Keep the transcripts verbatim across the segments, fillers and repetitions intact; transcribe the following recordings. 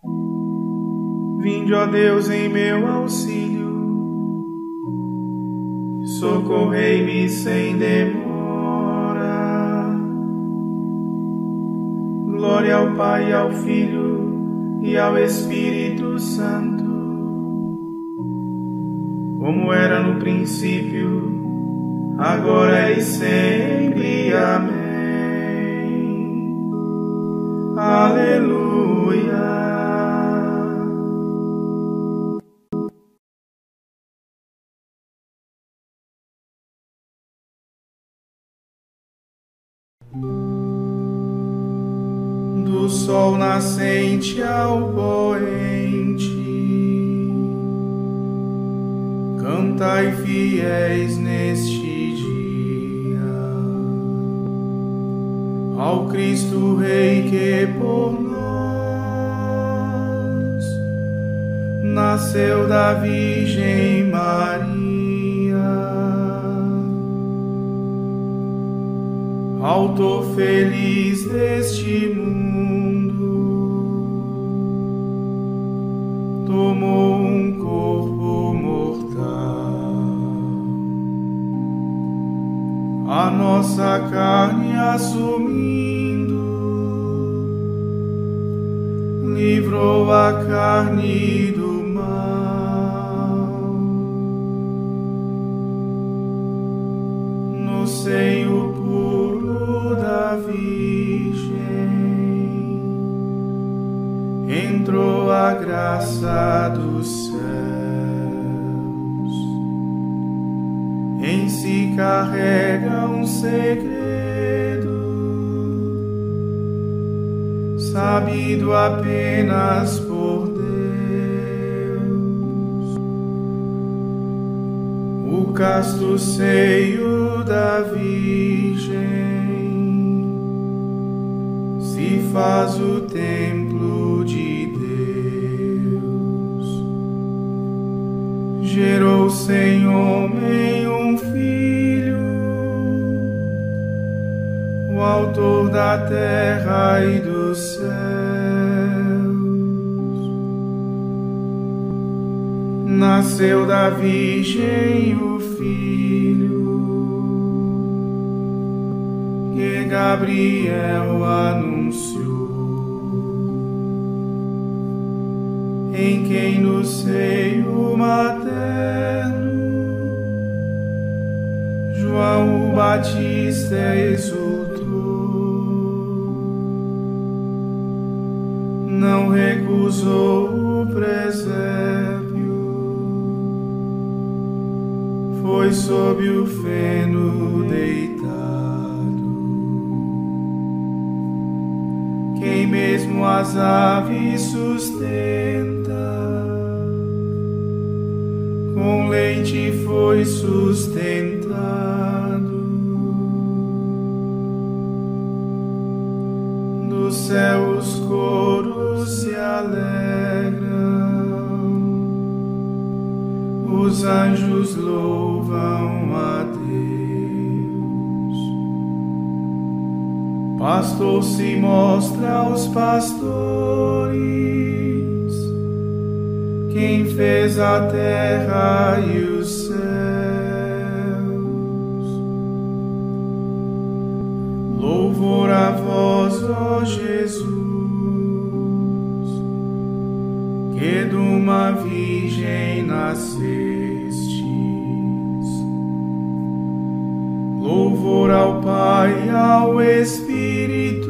Vinde, ó Deus, em meu auxílio, socorrei-me sem demora. Glória ao Pai, ao Filho e ao Espírito Santo, como era no princípio, agora e sempre. Amém. Aleluia. Do sol nascente ao poente, cantai fiéis neste dia ao Cristo Rei que por nós nasceu da Virgem Maria. Autor feliz deste mundo, tomou um corpo mortal, a nossa carne assumindo, livrou a carne do mal. No seio puro da Virgem entrou a graça dos céus, em si carrega um segredo, sabido apenas por Deus. O casto seio da Virgem se faz o templo de Deus, gerou sem homem um filho, o autor da terra e dos céus. Nasceu da Virgem o Filho que Gabriel anunciou, em quem no seio materno João o Batista exultou, não recusou o presépio, foi sob o feno deitado. Quem mesmo as aves sustenta, com leite foi sustentado. Do céu os coros se alegram, os anjos louvam a Deus. Pastor se mostra aos pastores, quem fez a terra e os céus. Louvor a vós, ó Jesus, que de uma virgem nascestes. Louvor ao Pai e ao Espírito,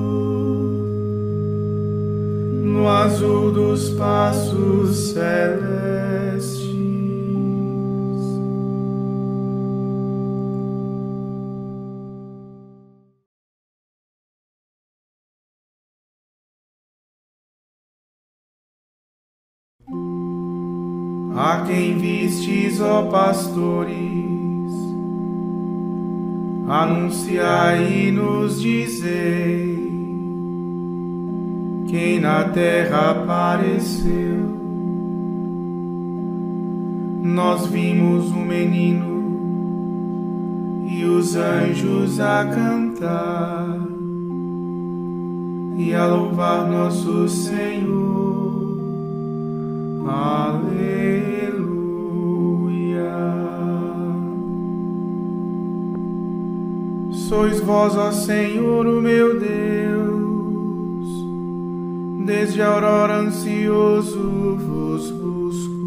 no azul dos passos celestes. A quem vistes, ó pastores, anunciai e nos dizei, quem na terra apareceu. Nós vimos um menino e os anjos a cantar e a louvar nosso Senhor. Aleluia. Sois vós, ó Senhor, o meu Deus, desde a aurora ansioso vos busco.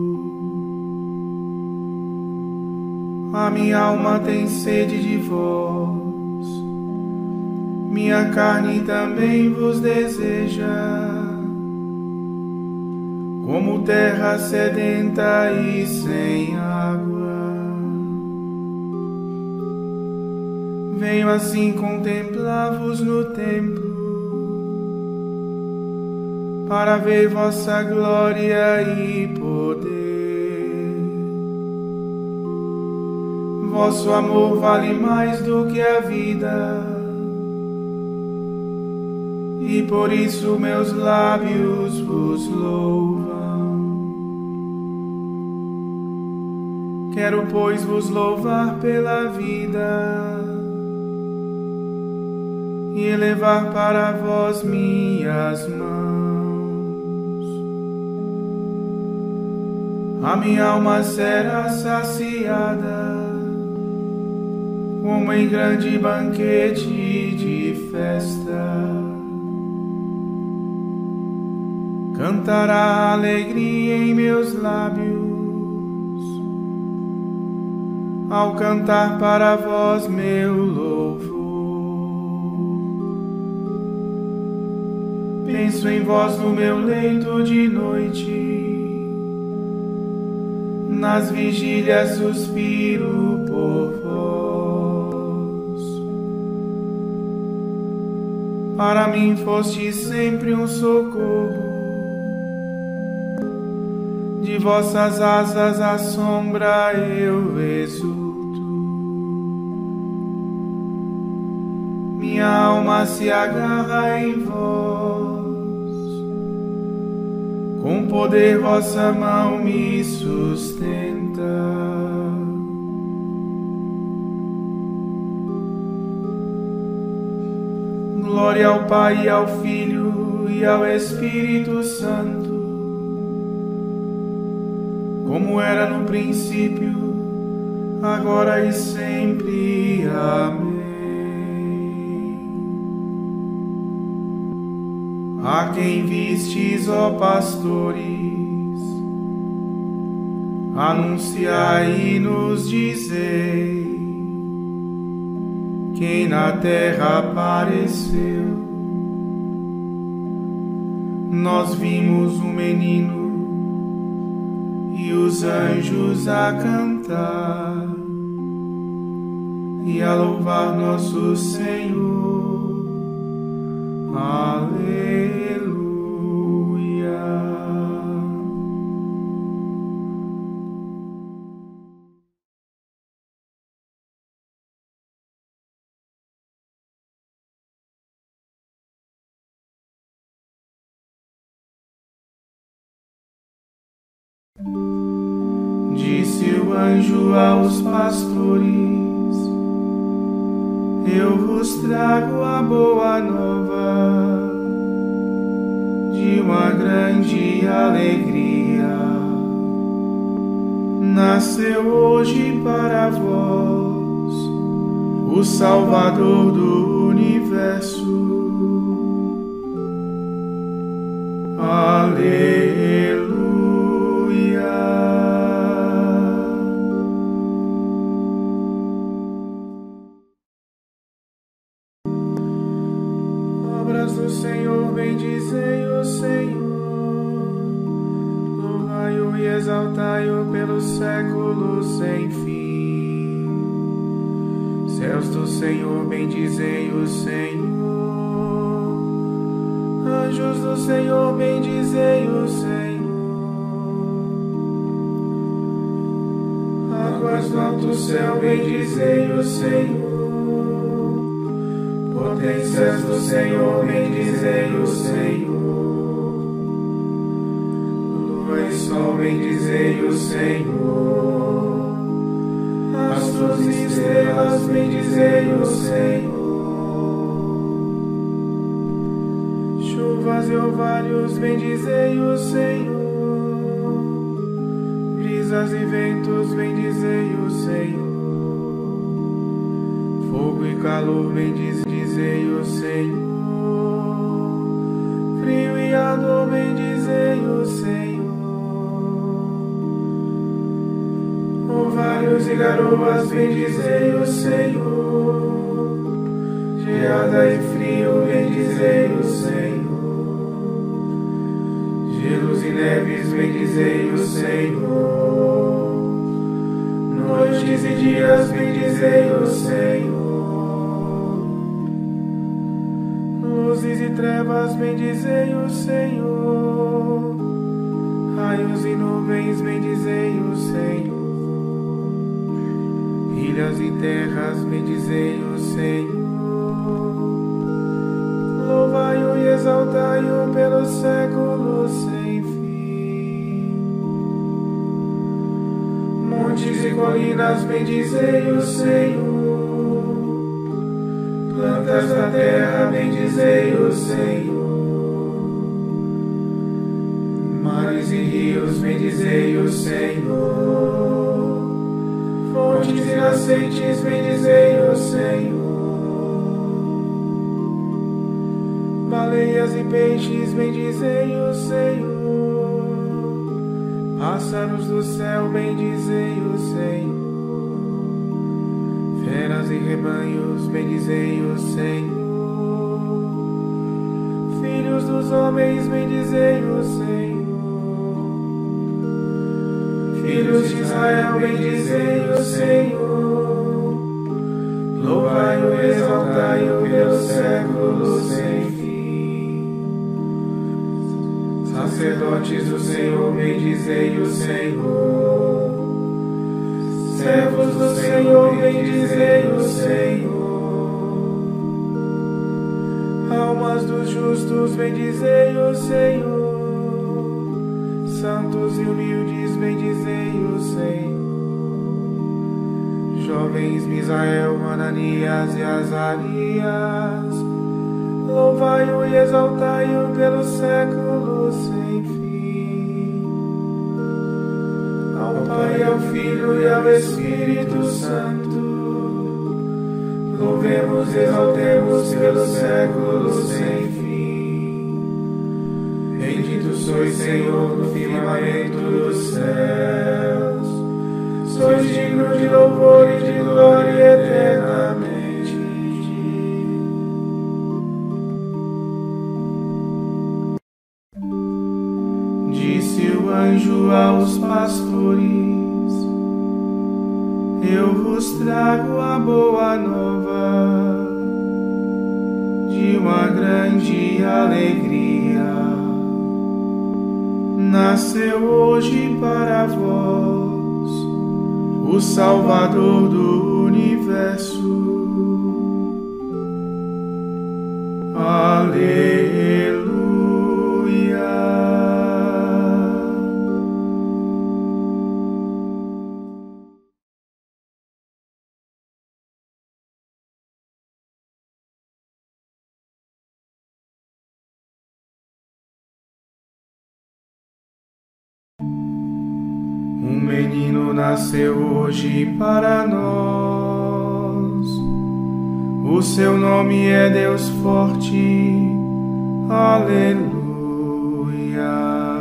A minha alma tem sede de vós, minha carne também vos deseja, como terra sedenta e sem água. Venho assim contemplar-vos no templo, para ver vossa glória e poder. Vosso amor vale mais do que a vida, e por isso meus lábios vos louvam. Quero, pois, vos louvar pela vida e elevar para vós minhas mãos. A minha alma será saciada, como em grande banquete de festa. Cantará alegria em meus lábios, ao cantar para vós meu louvor. Penso em vós no meu leito de noite, nas vigílias suspiro por vós. Para mim foste sempre um socorro, de vossas asas à sombra eu exulto. Minha alma se agarra em vós, com poder vossa mão me sustenta. Glória ao Pai, ao Filho e ao Espírito Santo, como era no princípio, agora e sempre. Amém. A quem vistes, ó pastores, anunciai e nos dizei, quem na terra apareceu. Nós vimos um menino e os anjos a cantar e a louvar nosso Senhor. Aleluia. Disse o anjo aos pastores: eu vos trago a boa nova de uma grande alegria. Nasceu hoje para vós o Salvador do universo. Aleluia. Obras do Senhor, bendizei o Senhor, louvai-o e exaltai-o pelos séculos sem fim. Céus do Senhor, bendizei o Senhor, anjos do Senhor, bendizei o Senhor, águas do alto céu, bendizei o Senhor, potências do Senhor, bendizei o Senhor, lua e sol, bendizei o Senhor, astros e estrelas, bendizei o Senhor, chuvas e orvalhos, bendizei o Senhor, brisas e ventos, bendizei o Senhor. Fogo e calor, bendizei o Senhor. Frio e ardor, bendizei o Senhor. Orvalhos e garoas, bendizei o Senhor. Geada e frio, bendizei o Senhor. Gelos e neves, bendizei o Senhor. Noites e dias, bendizei o Senhor. Luzes e trevas, bendizei o Senhor. Raios e nuvens, bendizei o Senhor. Ilhas e terras, bendizei o Senhor. Louvai-o e exaltai-o pelos séculos sem fim. Montes e colinas, bendizei o Senhor. Plantas da terra, bendizei o Senhor. Mares e rios, bendizei o Senhor. Fontes e nascentes, bendizei o Senhor. Baleias e peixes, bendizei o Senhor. Pássaros do céu, bendizei o Senhor. Feras e rebanhos, bendizei o Senhor. Filhos dos homens, bendizei o Senhor. Filhos de Israel, bendizei o Senhor. Louvai-o e exaltai-o pelos séculos sem fim. Sacerdotes do Senhor, bendizei o Senhor. Servos do Senhor, bendizei o Senhor. Almas dos justos, bendizei o Senhor. Santos e humildes, bendizei o Senhor. Jovens Misael, Ananias e Azarias, louvai-o e exaltai-o pelos séculos sem fim. Ao Pai, ao Filho e ao Espírito Santo, louvemos e exaltemos pelos séculos sem fim. Bendito sois, Senhor, no firmamento dos céus, sois digno de louvor e de glória eternamente. Disse o anjo aos pastores: eu vos trago a boa nova de uma grande alegria. Nasceu hoje para vós o Salvador do universo. Aleluia. Um menino nasceu hoje para nós. O seu nome é Deus Forte. Aleluia.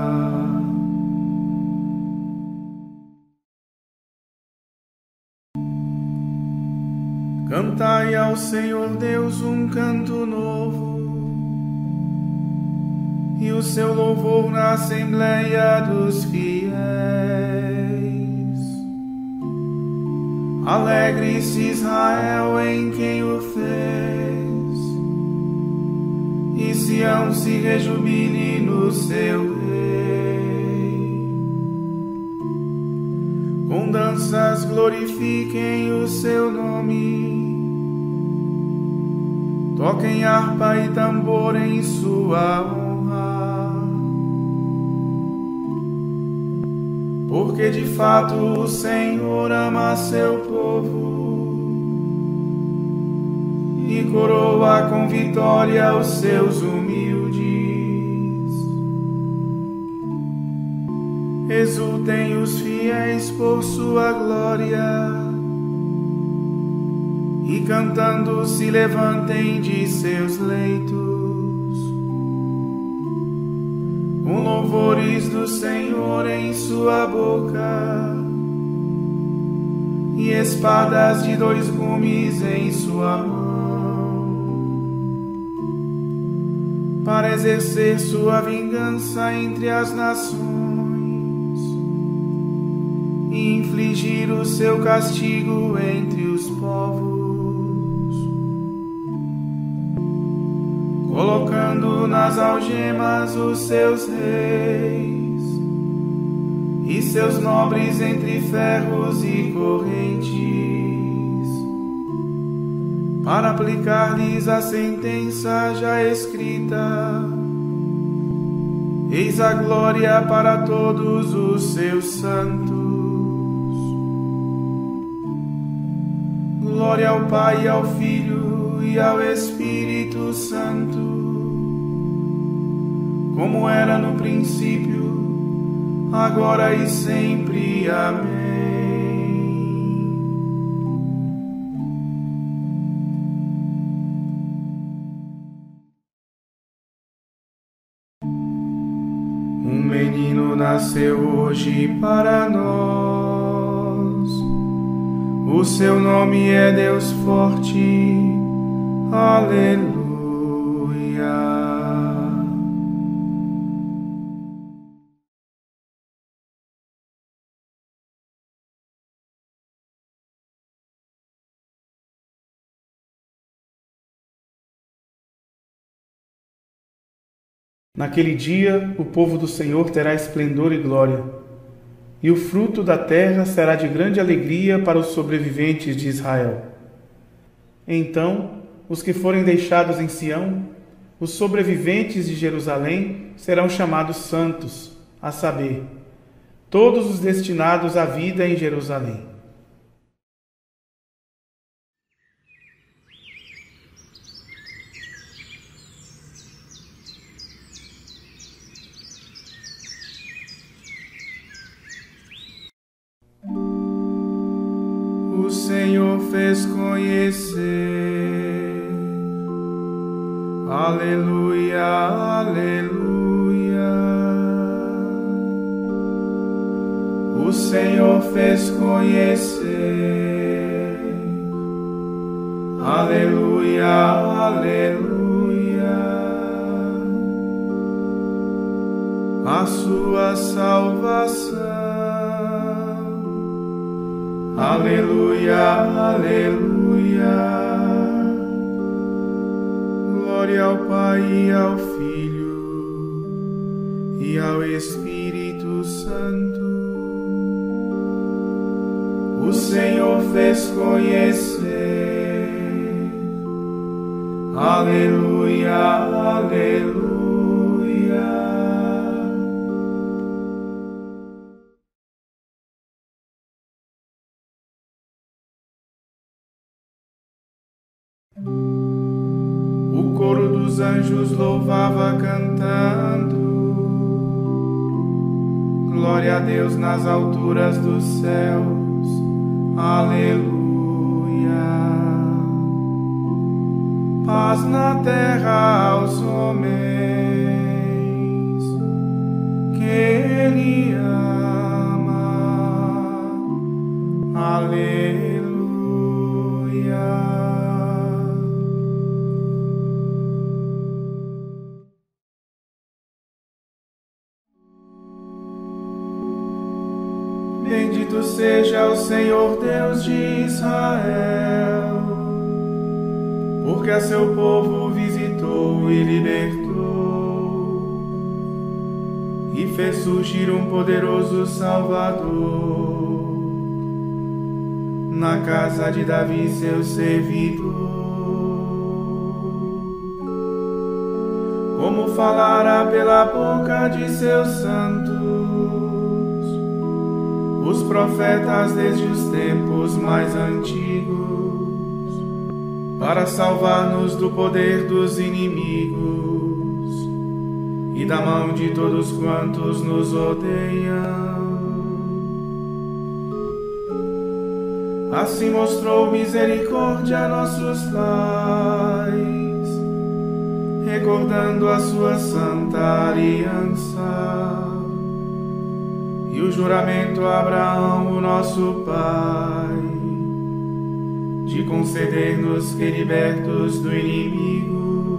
Cantai ao Senhor Deus um canto novo, e o seu louvor na Assembleia dos Fiéis. Alegre-se Israel em quem o fez, e Sião se rejubile no seu Rei. Com danças glorifiquem o seu nome, toquem harpa e tambor em sua honra. Porque de fato o Senhor ama seu povo e coroa com vitória os seus humildes. Exultem os fiéis por sua glória, e cantando se levantem de seus leitos, com louvores do Senhor em sua boca, e espadas de dois gumes em sua mão, para exercer sua vingança entre as nações e infligir o seu castigo entre os povos, colocando nas algemas os seus reis e seus nobres entre ferros e correntes, para aplicar-lhes a sentença já escrita. Eis a glória para todos os seus santos. Glória ao Pai, ao Filho e ao Espírito Santo, como era no princípio, agora e sempre. Amém. Um menino nasceu hoje para nós, o seu nome é Deus forte. Aleluia. Naquele dia, o povo do Senhor terá esplendor e glória, e o fruto da terra será de grande alegria para os sobreviventes de Israel. Então, os que forem deixados em Sião, os sobreviventes de Jerusalém, serão chamados santos, a saber, todos os destinados à vida em Jerusalém. O Senhor fez conhecer, aleluia, aleluia. O Senhor fez conhecer, aleluia, aleluia. A sua salvação. Aleluia, aleluia. Glória ao Pai e ao Filho e ao Espírito Santo. O Senhor fez conhecer, aleluia, aleluia. O coro dos anjos louvava cantando, glória a Deus nas alturas dos céus, aleluia. Paz na terra aos homens que Ele ama, aleluia. Bendito seja o Senhor Deus de Israel, porque a seu povo visitou e libertou, e fez surgir um poderoso Salvador na casa de Davi, seu servidor. Como falará pela boca de seus santos os profetas desde os tempos mais antigos, para salvar-nos do poder dos inimigos e da mão de todos quantos nos odeiam. Assim mostrou misericórdia a nossos pais, recordando a sua santa aliança e o juramento a Abraão, o nosso pai, de conceder-nos que, libertos do inimigo,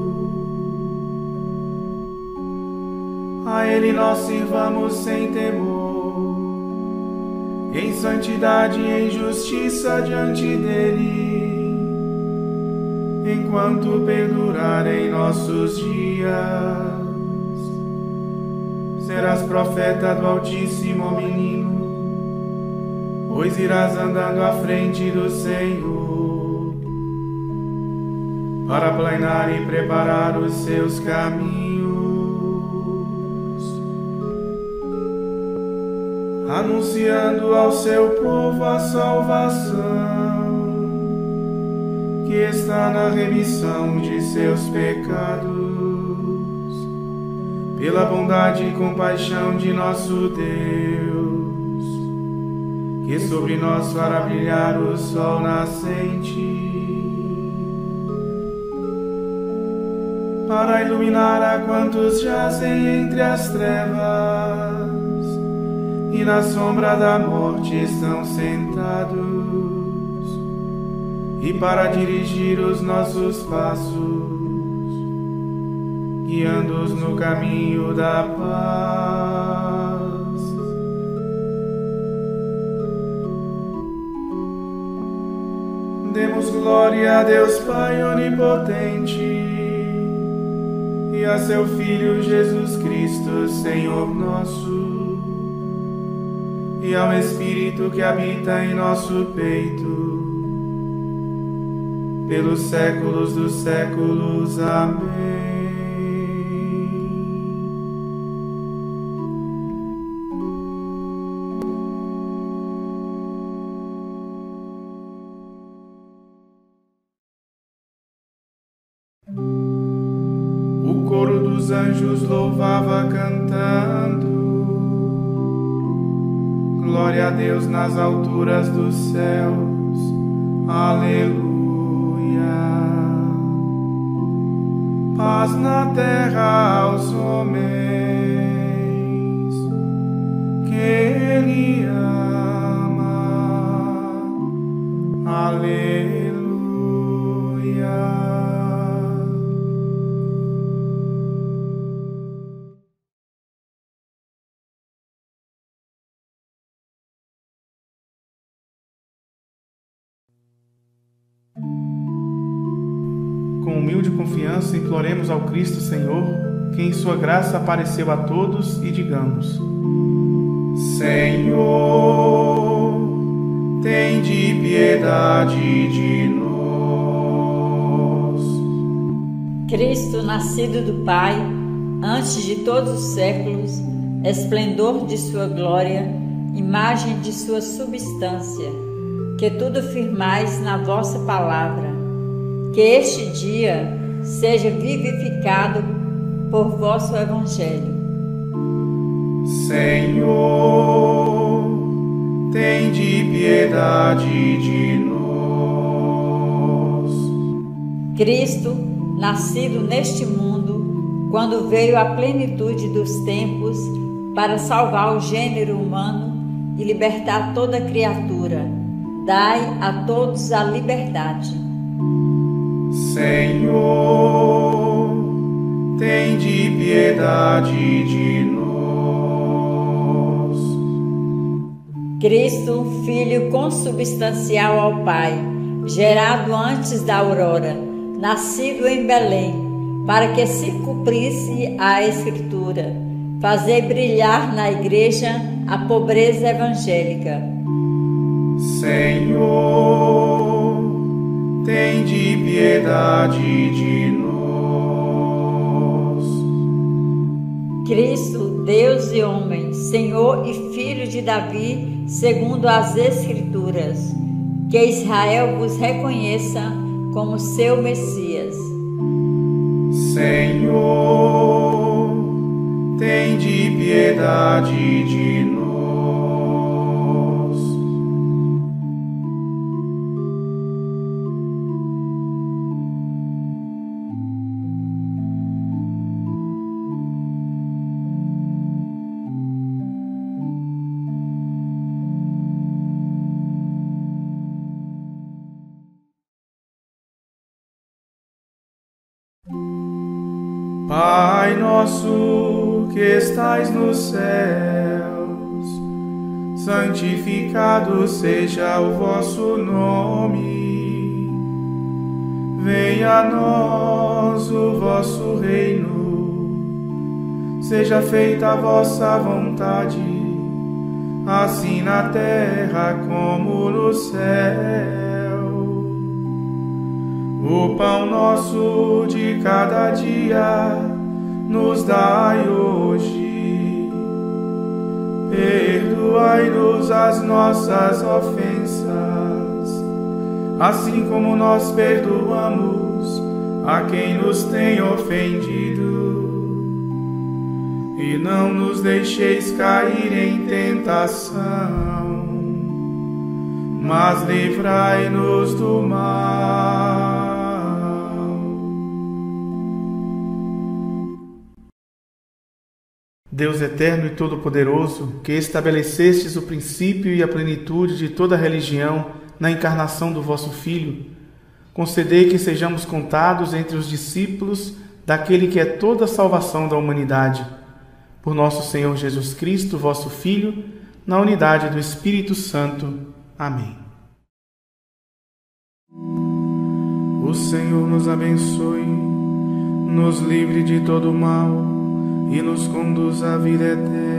a Ele nós sirvamos sem temor, em santidade e em justiça diante dEle, enquanto perdurarem nossos dias. Serás profeta do Altíssimo, menino, pois irás andando à frente do Senhor, para aplanar e preparar os seus caminhos, anunciando ao seu povo a salvação que está na remissão de seus pecados, pela bondade e compaixão de nosso Deus, que sobre nós fará brilhar o sol nascente, para iluminar a quantos jazem entre as trevas e na sombra da morte estão sentados, e para dirigir os nossos passos, guiando-os no caminho da paz. Demos glória a Deus Pai onipotente e a seu Filho Jesus Cristo, Senhor nosso, e ao Espírito que habita em nosso peito, pelos séculos dos séculos. Amém. O coro dos anjos louvava cantando: glória a Deus nas alturas dos céus, aleluia. Paz na terra aos homens que Ele ama, aleluia. Com humilde confiança, imploremos ao Cristo Senhor, que em sua graça apareceu a todos, e digamos: Senhor, tende piedade de nós. Cristo, nascido do Pai, antes de todos os séculos, esplendor de sua glória, imagem de sua substância, que tudo firmais na vossa palavra, que este dia seja vivificado por vosso Evangelho. Senhor, tende piedade de nós. Cristo, nascido neste mundo, quando veio a plenitude dos tempos para salvar o gênero humano e libertar toda criatura, dai a todos a liberdade. Senhor, tende piedade de nós. Cristo, Filho consubstancial ao Pai, gerado antes da aurora, nascido em Belém, para que se cumprisse a Escritura, fazer brilhar na Igreja a pobreza evangélica. Senhor, tende piedade de nós. Cristo, Deus e homem, Senhor e Filho de Davi, segundo as Escrituras, que Israel vos reconheça como seu Messias. Senhor, tende piedade de nós. Pai nosso que estais nos céus, santificado seja o vosso nome. Venha a nós o vosso reino, seja feita a vossa vontade, assim na terra como no céu. O pão nosso de cada dia nos dai hoje. Perdoai-nos as nossas ofensas, assim como nós perdoamos a quem nos tem ofendido. E não nos deixeis cair em tentação, mas livrai-nos do mal. Deus eterno e todo-poderoso, que estabelecestes o princípio e a plenitude de toda a religião na encarnação do vosso Filho, concedei que sejamos contados entre os discípulos daquele que é toda a salvação da humanidade. Por nosso Senhor Jesus Cristo, vosso Filho, na unidade do Espírito Santo. Amém. O Senhor nos abençoe, nos livre de todo mal e nos conduz à vida eterna.